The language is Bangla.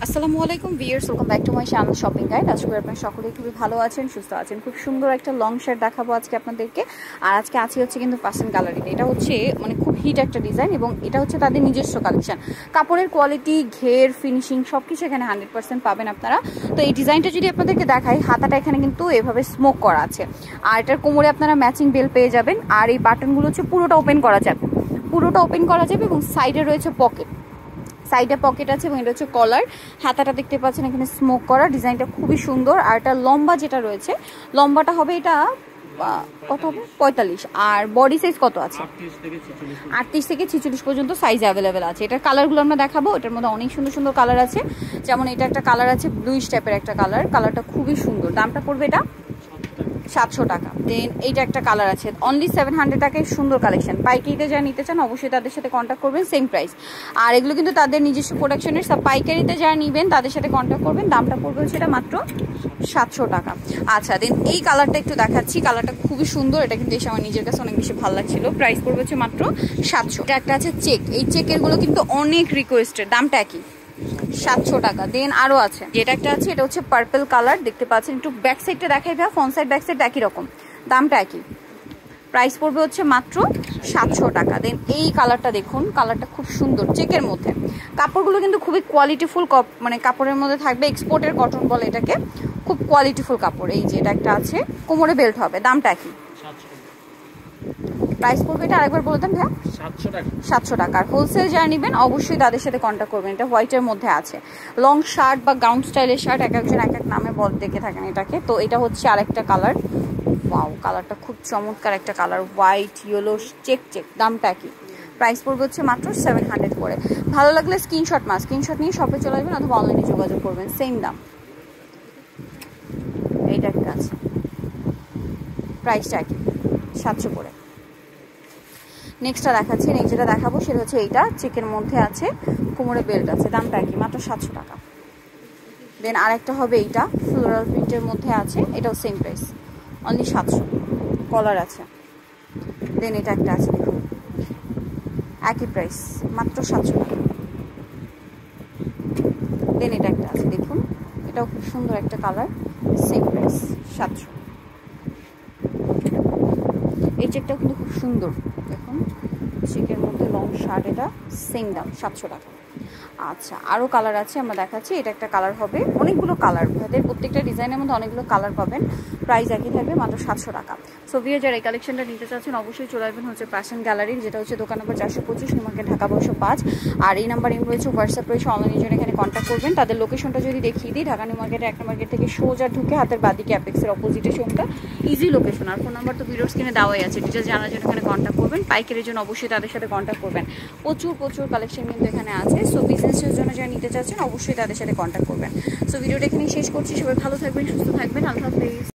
আসসালামু আলাইকুম viewers, welcome back to my channel shopping guide. আশা করি আপনারা সকলেই খুবই ভালো আছেন, সুস্থ আছেন। খুব সুন্দর একটা লং শার্ট দেখাবো আজকে আপনাদেরকে। আর আজকে আছে হচ্ছে কিন্তু ফ্যাশন গ্যালারিতে। এটা হচ্ছে মানে খুব হিট একটা ডিজাইন এবং এটা হচ্ছে তাদের নিজস্ব কালেকশন। কাপড়ের কোয়ালিটি, ঘের, ফিনিশিং সব কিছু এখানে 100% পাবেন আপনারা। তো এই ডিজাইনটা যদি আপনাদেরকে দেখাই, হাতাটা এখানে কিন্তু এভাবে স্মোক করা আছে, আর এটার কোমরে আপনারা ম্যাচিং বেল পেয়ে যাবেন। আর এই বাটনগুলো হচ্ছে পুরোটা ওপেন করা যাবে, এবং সাইডে রয়েছে পকেট, সাইডে পকেট আছে এবং এটা হচ্ছে কলার। হাতাটা দেখতে পাচ্ছেন এখানে স্মোক করা, ডিজাইনটা খুবই সুন্দর। আর এটা লম্বা যেটা রয়েছে, লম্বাটা হবে এটা কত হবে 45, আর বডি সাইজ কত আছে 38 থেকে 46 পর্যন্ত সাইজ অ্যাভেলেবেল আছে। এটার কালারগুলো আমরা দেখাবো। এটার মধ্যে অনেক সুন্দর সুন্দর কালার আছে, যেমন এটা একটা কালার আছে ব্লুইশ টাইপের একটা কালার, কালারটা খুবই সুন্দর। দামটা পড়বে এটা 700 টাকা। দেন এইটা একটা কালার আছে অনলি 700 টাকায়, সুন্দর কালেকশন। পাইকারিতে যারা নিতে চান অবশ্যই তাদের সাথে কন্ট্যাক্ট করবেন, সেম প্রাইস। আর এগুলো কিন্তু তাদের নিজস্ব প্রোডাকশনের, সব পাইকারিতে যারা নেবেন তাদের সাথে কন্ট্যাক্ট করবেন। দামটা পড়বে হচ্ছে এটা মাত্র 700 টাকা। আচ্ছা, দেন এই কালারটা একটু দেখাচ্ছি, কালারটা খুবই সুন্দর। এটা কিন্তু এসে আমার নিজের কাছে অনেক বেশি ভালো লাগছিল। প্রাইস পড়বে হচ্ছে মাত্র 700। এটা একটা আছে চেক, এই চেকেরগুলো কিন্তু অনেক রিকোয়েস্টেড, দামটা একই 700 টাকা। দেন আরো আছে, যেটা একটা আছে এটা হচ্ছে পার্পল কালার, দেখতে পাচ্ছেন। একটু ব্যাক সাইডটা দেখাই ভাই, ফ্রন্ট সাইড ব্যাক সাইড একই রকম, দামটা একই। প্রাইস পড়বে হচ্ছে মাত্র 700 টাকা। দেন এই কালারটা দেখুন, কালারটা খুব সুন্দর চেকের মধ্যে। কাপড়গুলো কিন্তু খুবই কোয়ালিটিফুল, মানে কাপড়ের মধ্যে থাকবে, এক্সপোর্টের কটন বলে এটাকে, খুব কোয়ালিটিফুল কাপড়। এই যে এটা একটা আছে, কোমরে বেল্ট হবে, দামটা একই। প্রাইস পড়বে এটা আরেকবার বলে দেন ভাইয়া, 700 টাকা। আর হোলসেল যারা নেবেন অবশ্যই তাদের সাথে কন্ট্যাক্ট করবেন। এটা হোয়াইটের মধ্যে আছে, লং শার্ট বা গাউন স্টাইলের শার্ট, এক একজন এক এক নামে দেখে থাকেন এটাকে। তো এটা হচ্ছে আরেকটা কালার, ওয়াও কালারটা খুব চমৎকার একটা কালার, হোয়াইট ইয়েলো চেক, দামটা কি? প্রাইস পড়বে হচ্ছে মাত্র 700 করে। ভালো লাগলে স্ক্রিনশট নিয়ে শপে চলে আসবেন অথবা অনলাইনে যোগাযোগ করবেন, সেম দাম। এইটা একটা আছে, প্রাইসটা কি 700 করে। নেক্সটটা দেখাচ্ছি, নেক্সট যেটা দেখাবো সেটা হচ্ছে এইটা চেকের মধ্যে আছে, কোমরে বেল্ট আছে, দামটা কি মাত্র 700 টাকা। দেন আরেকটা হবে এইটা ফ্লোরাল প্রিন্টের মধ্যে আছে, এটাও সেম প্রাইস অনলি 700, কলার আছে। দেন এটা একটা আছে দেখুন, একই প্রাইস মাত্র 700 টাকা। দেন এটা একটা আছে দেখুন, এটাও খুব সুন্দর একটা কালার, সেম প্রাইস 700। এই চেকটাও কিন্তু খুব সুন্দর দেখুন, চেকের মধ্যে লং শার্ট, এটা সেম দাম 700 টাকা। আচ্ছা, আরও কালার আছে আমরা দেখাচ্ছি। এটা একটা কালার হবে, অনেকগুলো কালার, তাদের প্রত্যেকটা ডিজাইনের মধ্যে অনেকগুলো কালার পাবেন। প্রাইস একই থাকবে মাত্র 700 টাকা। সো ভিউয়ার যারা এই কালেকশনটা নিতে চাচ্ছেন অবশ্যই চলে আসবেন হচ্ছে ফ্যাশন গ্যালারি, যেটা হচ্ছে দোকান নম্বর 425, নিউ মার্কেট, ঢাকা 1205। আর এই নাম্বার রয়েছে, হোয়াটসঅ্যাপ রয়েছে, অনলাইনের জন্য এখানে কন্ট্যাক্ট করবেন। তাদের লোকেশনটা যদি দেখিয়ে দিই, ঢাকা নিউ মার্কেটের 1 নম্বর গেট থেকে সোজা ঢুকে হাতের বাদিকে অ্যাপেক্সের অপোজিটে শোরুমটা, ইজি লোকেশন। আর ফোন নাম্বার তো ভিডিওর স্ক্রিনে দেওয়াই আছে, ডিটেলস জানার জন্য এখানে কন্ট্যাক্ট করবেন। পাইকারির জন্য অবশ্যই তাদের সাথে কন্ট্যাক্ট করবেন, প্রচুর কালেকশন কিন্তু এখানে আছে। সো বিজনেসের জন্য যারা নিতে চাচ্ছেন অবশ্যই তাদের সাথে কন্ট্যাক্ট করবেন। সো ভিডিওটা এখানেই শেষ করছি, সবাই ভালো থাকবেন, সুস্থ থাকবেন, আল্লাহ হাফেজ।